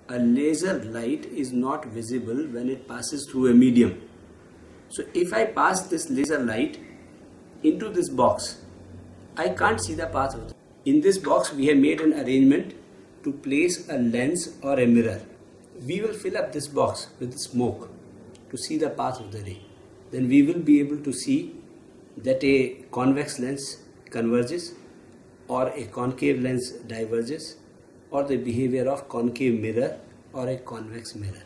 a laser light is not visible when it passes through a medium. So if I pass this laser light into this box, I can't see the path of it. In this box we have made an arrangement to place a lens or a mirror. We will fill up this box with smoke to see the path of the ray. Then we will be able to see that a convex lens converges or a concave lens diverges, or the behavior of concave mirror or a convex mirror.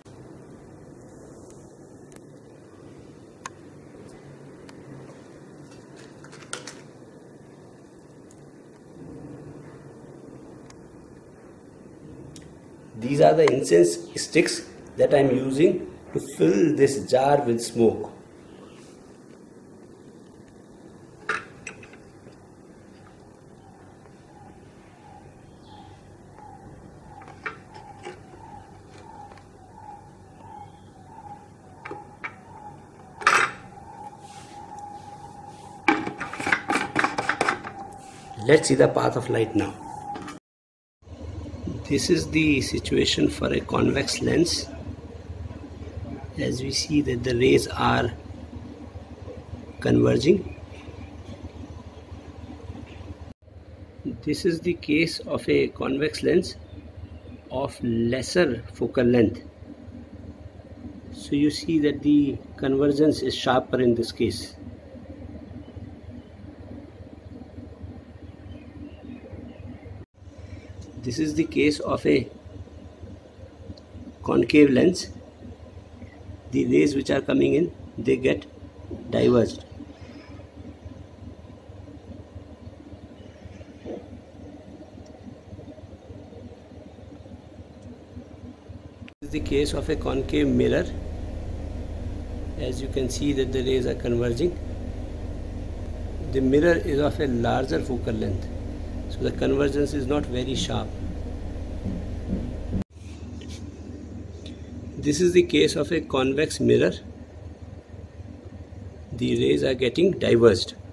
These are the incense sticks that I am using to fill this jar with smoke. Let's see the path of light now. This is the situation for a convex lens. As we see that the rays are converging. This is the case of a convex lens of lesser focal length. So you see that the convergence is sharper in this case. This is the case of a concave lens. The rays which are coming in, they get diverged. This is the case of a concave mirror. As you can see that the rays are converging. The mirror is of a larger focal length, so the convergence is not very sharp. This is the case of a convex mirror. The rays are getting diverged.